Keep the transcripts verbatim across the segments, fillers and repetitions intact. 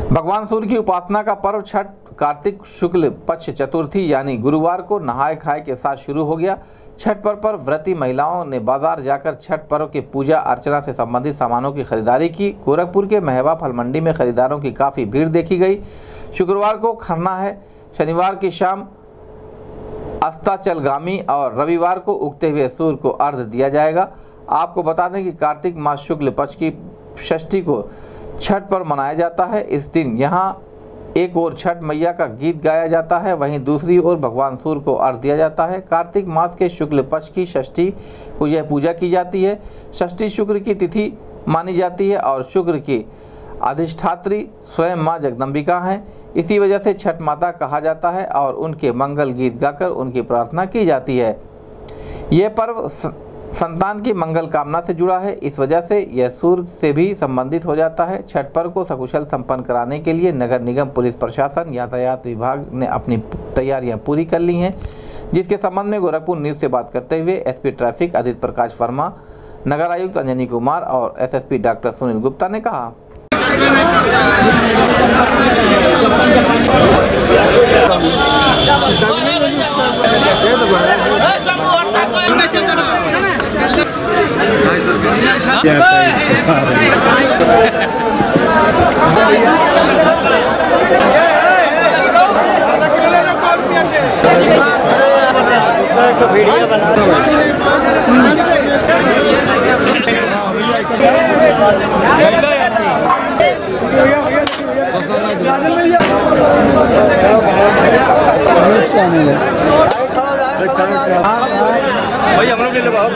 भगवान सूर्य की उपासना का पर्व छठ कार्तिक शुक्ल पक्ष चतुर्थी यानी गुरुवार को नहाय खाए के साथ शुरू हो गया। छठ पर्व पर व्रती महिलाओं ने बाजार जाकर छठ पर्व की पूजा अर्चना से संबंधित सामानों की खरीदारी की। गोरखपुर के महवा फल मंडी में खरीदारों की काफ़ी भीड़ देखी गई। शुक्रवार को खरना है, शनिवार की शाम अस्ताचलगामी और रविवार को उगते हुए सूर्य को अर्घ्य दिया जाएगा। आपको बता दें कि कार्तिक मास शुक्ल पक्ष की षष्ठी को छठ पर्व मनाया जाता है। इस दिन यहाँ एक ओर छठ मैया का गीत गाया जाता है, वहीं दूसरी ओर भगवान सूर्य को अर्घ्य दिया जाता है। कार्तिक मास के शुक्ल पक्ष की षष्ठी को यह पूजा की जाती है। षष्ठी शुक्र की तिथि मानी जाती है और शुक्र की अधिष्ठात्री स्वयं माँ जगदम्बिका हैं। इसी वजह से छठ माता कहा जाता है और उनके मंगल गीत गाकर उनकी प्रार्थना की जाती है। यह पर्व संतान की मंगल कामना से जुड़ा है, इस वजह से यह सूर्य से भी संबंधित हो जाता है। छठ पर्व को सकुशल संपन्न कराने के लिए नगर निगम, पुलिस प्रशासन, यातायात विभाग ने अपनी तैयारियां पूरी कर ली हैं, जिसके संबंध में गोरखपुर न्यूज़ से बात करते हुए एसपी ट्रैफिक आदित्य प्रकाश वर्मा, नगर आयुक्त अंजनी कुमार और एसएसपी डॉक्टर सुनील गुप्ता ने कहा। वीडियो बना भाई हम लोग के लिए बहुत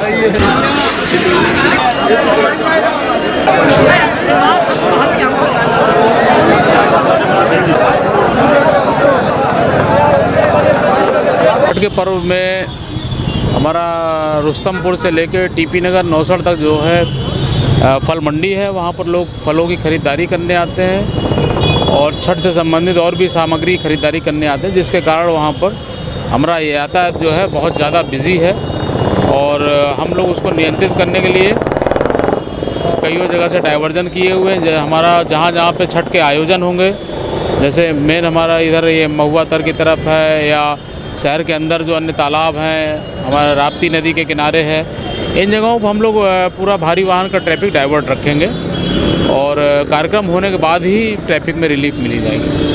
छठ के पर्व में हमारा रुस्तमपुर से लेकर टीपी नगर नौसड़ तक जो है फल मंडी है, वहाँ पर लोग फलों की खरीदारी करने आते हैं और छठ से संबंधित और भी सामग्री खरीदारी करने आते हैं, जिसके कारण वहाँ पर हमारा यातायात जो है बहुत ज़्यादा बिजी है। और हम लोग उसको नियंत्रित करने के लिए कई जगह से डाइवर्जन किए हुए हैं। हमारा जहाँ जहाँ पे छठ के आयोजन होंगे, जैसे मेन हमारा इधर ये महुआ तर की तरफ है या शहर के अंदर जो अन्य तालाब हैं, हमारा राप्ती नदी के किनारे है, इन जगहों पर हम लोग पूरा भारी वाहन का ट्रैफिक डाइवर्ट रखेंगे और कार्यक्रम होने के बाद ही ट्रैफिक में रिलीफ मिली जाएगी।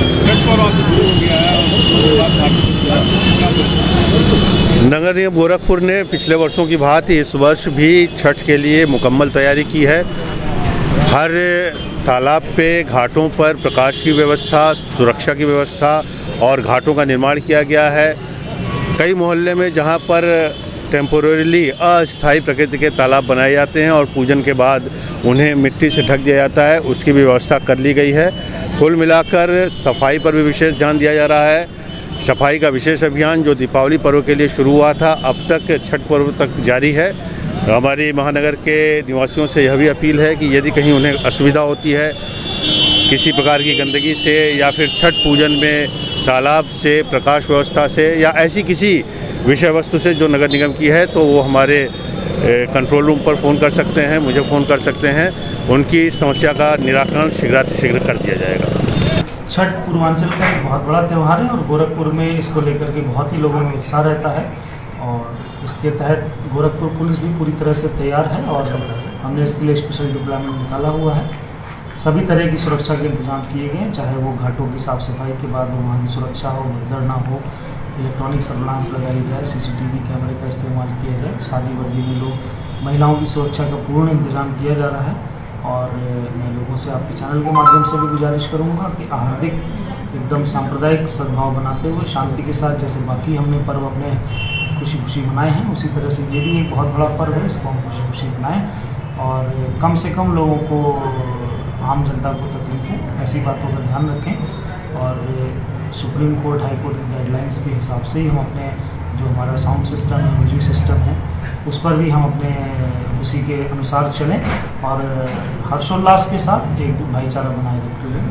नगर निगम गोरखपुर ने पिछले वर्षों की भांति इस वर्ष भी छठ के लिए मुकम्मल तैयारी की है। हर तालाब पे, घाटों पर प्रकाश की व्यवस्था, सुरक्षा की व्यवस्था और घाटों का निर्माण किया गया है। कई मोहल्ले में जहां पर टेम्पोरेरीली अस्थायी प्रकृति के तालाब बनाए जाते हैं और पूजन के बाद उन्हें मिट्टी से ढक दिया जाता है, उसकी भी व्यवस्था कर ली गई है। कुल मिलाकर सफाई पर भी विशेष ध्यान दिया जा रहा है। सफाई का विशेष अभियान जो दीपावली पर्व के लिए शुरू हुआ था, अब तक छठ पर्व तक जारी है। हमारी महानगर के निवासियों से यह भी अपील है कि यदि कहीं उन्हें असुविधा होती है किसी प्रकार की गंदगी से या फिर छठ पूजन में तालाब से, प्रकाश व्यवस्था से या ऐसी किसी विषय वस्तु से जो नगर निगम की है, तो वो हमारे कंट्रोल रूम पर फ़ोन कर सकते हैं, मुझे फ़ोन कर सकते हैं। उनकी समस्या का निराकरण शीघ्रातिशीघ्र कर दिया जाएगा। छठ पूर्वांचल का एक बहुत बड़ा त्यौहार है और गोरखपुर में इसको लेकर के बहुत ही लोगों में उत्साह रहता है और इसके तहत गोरखपुर पुलिस भी पूरी तरह से तैयार है और हमने इसके लिए स्पेशल डिप्लॉयमेंट निकाला हुआ है। सभी तरह की सुरक्षा के इंतजाम किए गए हैं, चाहे वो घाटों की साफ़ सफाई के बाद वहाँ की सुरक्षा हो, भगदड़ ना हो, इलेक्ट्रॉनिक सर्विलांस लगाई जाए, सीसीटीवी कैमरे का इस्तेमाल किया जाए। शादी वर्दी में लोग महिलाओं की सुरक्षा का पूर्ण इंतजाम किया जा रहा है और मैं लोगों से आपके चैनल के माध्यम से भी गुजारिश करूँगा कि हार्दिक एकदम सांप्रदायिक सद्भाव बनाते हुए शांति के साथ, जैसे बाकी हमने पर्व अपने खुशी खुशी मनाए हैं, उसी तरह से ये भी एक बहुत बड़ा पर्व है, इसको हम खुशी खुशी मनाएं और कम से कम लोगों को, आम जनता को तकलीफ हो, ऐसी बातों का ध्यान रखें। और सुप्रीम कोर्ट, हाई कोर्ट की गाइडलाइंस के हिसाब से ही हम अपने जो हमारा साउंड सिस्टम है, म्यूजिक सिस्टम है, उस पर भी हम अपने उसी के अनुसार चलें और हर्षोल्लास के साथ एक भाईचारा बनाए रखते हुए